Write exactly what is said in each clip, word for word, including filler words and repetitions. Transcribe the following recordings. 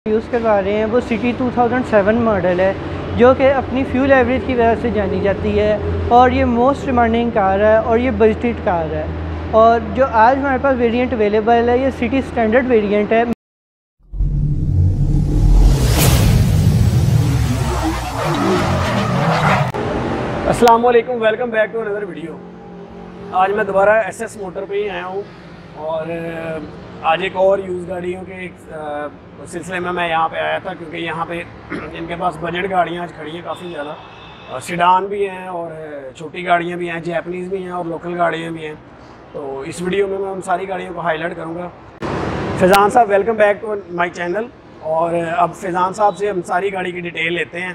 Use करवा रहे हैं वो city two thousand seven model है जो कि अपनी फ्यूल एवरेज की वजह से जानी जाती है और ये मोस्ट डिमांडिंग कार है और ये बजटेड कार है। और जो आज हमारे पास वेरिएंट अवेलेबल है ये सिटी स्टैंडर्ड वेरिएंट है। अस्सलाम वालेकुम, welcome back to another video. आज मैं दोबारा एसएस मोटर पे ही आया हूँ और आज एक और यूज़ गाड़ियों के एक सिलसिले में मैं यहाँ पे आया था क्योंकि यहाँ पे इनके पास बजट गाड़ियाँ आज खड़ी हैं काफ़ी ज़्यादा। सिडान भी हैं और छोटी गाड़ियाँ भी हैं, जैपनीज़ भी हैं और लोकल गाड़ियाँ भी हैं। तो इस वीडियो में मैं उन सारी गाड़ियों को हाईलाइट करूँगा। फैज़ान साहब welcome back to my channel. और अब फैज़ान साहब से हम सारी गाड़ी की डिटेल लेते हैं।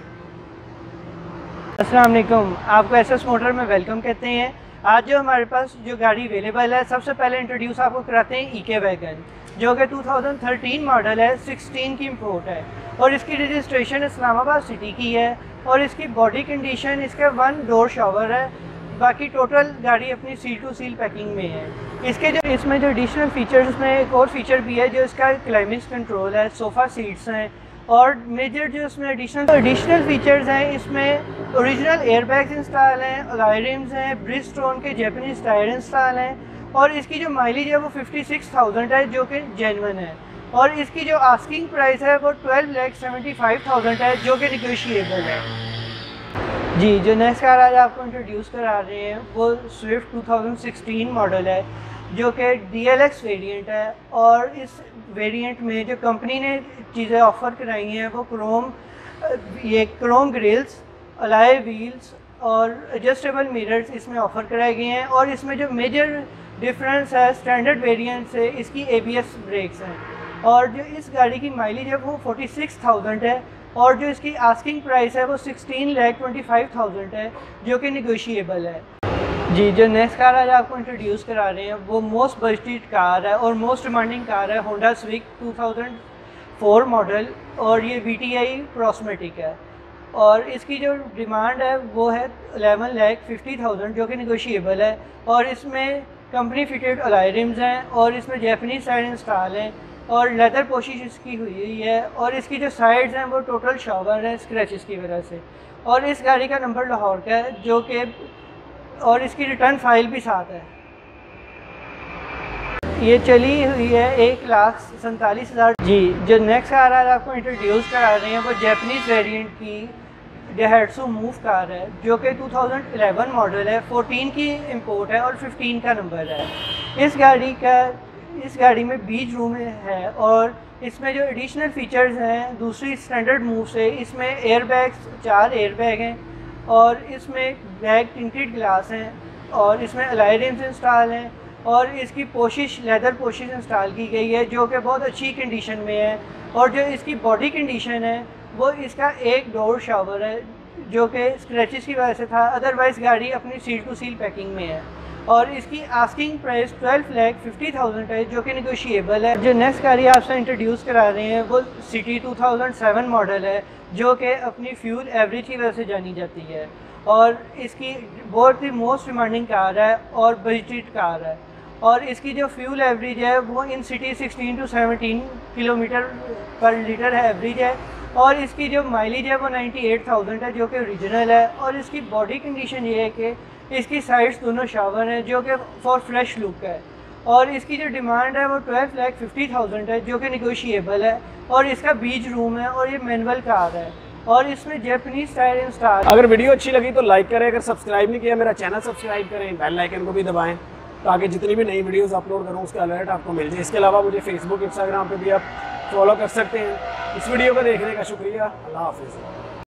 अस्सलाम वालेकुम, आपको एसएस मोटर में वेलकम कहते हैं। आज जो हमारे पास जो गाड़ी अवेलेबल है सबसे पहले इंट्रोड्यूस आपको कराते हैं ईके वैगन जो कि टू थाउज़ेंड थर्टीन मॉडल है, सिक्सटीन की इम्पोर्ट है और इसकी रजिस्ट्रेशन इस्लामाबाद सिटी की है और इसकी बॉडी कंडीशन इसका वन डोर शॉवर है। बाकी टोटल गाड़ी अपनी सील टू सील पैकिंग में है। इसके जो इसमें जो एडिशनल फीचर्स में एक और फीचर भी है जो इसका क्लाइमेट कंट्रोल है, सोफ़ा सीट्स हैं और मेजर जो इसमें एडिशनल एडिशनल फीचर्स हैं इसमें ओरिजिनल एयरबैग्स इंस्टॉल हैं, अलॉय रिम्स हैं, ब्रिजस्टोन के जैपनीज टायर इंस्टॉल हैं और इसकी जो माइलेज है वो फिफ्टी सिक्स थाउजेंड है जो कि जेन्युइन है और इसकी जो आस्किंग प्राइस है वो twelve lakh seventy five thousand है जो कि निगोशिएबल है। जी, जो नेक्स्ट कार आज आपको इंट्रोड्यूस करा रहे हैं वो Swift two thousand sixteen model है जो कि डी एल एक्स वेरिएंट है और इस वेरिएंट में जो कंपनी ने चीज़ें ऑफ़र कराई हैं वो क्रोम ये क्रोम ग्रिल्स, अलॉय व्हील्स और एडजस्टेबल मिरर्स इसमें ऑफ़र कराए गए हैं और इसमें जो मेजर डिफरेंस है स्टैंडर्ड वेरिएंट से इसकी ए बी एस ब्रेक्स हैं और जो इस गाड़ी की माइलेज है वो फोर्टी सिक्स थाउजेंड है और जो इसकी आस्किंग प्राइस है वो sixteen lakh twenty five thousand है जो कि निगोशिएबल है। जी, जो नेक्स्ट कार आज आपको इंट्रोड्यूस करा रहे हैं वो मोस्ट बजटेड कार है और मोस्ट डिमांडिंग कार है, Honda Civic two thousand four model और ये वी टी आई प्रोस्मेटिक है और इसकी जो डिमांड है वो है एलेवन लाख फिफ्टी थाउजेंड जो कि निगोशिएबल है और इसमें कंपनी फिटेड अलॉय रिम्स हैं और इसमें जैपनीज साइड इंस्टॉल हैं और लेदर पोशिश इसकी हुई हुई है और इसकी जो साइड्स हैं वो टोटल शॉवर हैं स्क्रैचेस की वजह से और इस गाड़ी का नंबर लाहौर का है जो कि और इसकी रिटर्न फाइल भी साथ है। ये चली हुई है एक लाख सैंतालीस हज़ार। जी, जो नेक्स्ट कार आज आपको इंट्रोड्यूस करा रहे हैं वो जैपनीज़ वेरिएंट की डेहाट्सू मूव कार है जो कि टू थाउज़ेंड इलेवन मॉडल है, फोर्टीन की इंपोर्ट है और फिफ्टीन का नंबर है। इस गाड़ी का इस गाड़ी में बीच रूम है और इसमें जो एडिशनल फीचर्स हैं दूसरी स्टैंडर्ड मूव से इसमें एयरबैग्स चार एयरबैग हैं और इसमें बैक टिंटेड ग्लास हैं और इसमें अलॉय रिम्स इंस्टॉल हैं और इसकी पोशिश लेदर पोशिश इंस्टॉल की गई है जो कि बहुत अच्छी कंडीशन में है और जो इसकी बॉडी कंडीशन है वो इसका एक डोर शावर है जो कि स्क्रैचेस की वजह से था, अदरवाइज़ गाड़ी अपनी सील टू सील पैकिंग में है और इसकी asking price twelve lakh fifty thousand है जो कि निगोशिएबल है। जो नेक्स्ट गाड़ी आपसे इंट्रोड्यूस करा रहे हैं वो city two thousand seven model है जो कि अपनी फ्यूल एवरेज की वजह से जानी जाती है और इसकी बहुत ही मोस्ट डिमांडिंग कार है और बजटेड कार है और इसकी जो फ्यूल एवरेज है वो in city sixteen to seventeen kilometre per litre है एवरेज है और इसकी जो माइलेज है वो नाइन्टी एट थाउजेंड है जो कि ओरिजिनल है और इसकी बॉडी कंडीशन ये है कि इसकी साइड्स दोनों शावर हैं जो कि फॉर फ्रेश लुक है और इसकी जो डिमांड है वो ट्वेल्व लाख फिफ्टी थाउजेंड है जो कि निगोशिएबल है और इसका बीच रूम है और ये मैनुअल कार है और इसमें जैपनीज टायर इंस्टॉल। अगर वीडियो अच्छी लगी तो लाइक करें, अगर सब्सक्राइब नहीं किया मेरा चैनल सब्सक्राइब करें, बेल आइकन को भी दबाएं ताकि जितनी भी नई वीडियोस अपलोड करूँ उसका अलर्ट आपको मिल जाए। इसके अलावा मुझे फेसबुक इंस्टाग्राम पे भी आप फॉलो कर सकते हैं। इस वीडियो को देखने का शुक्रिया। अल्लाह हाफिज़।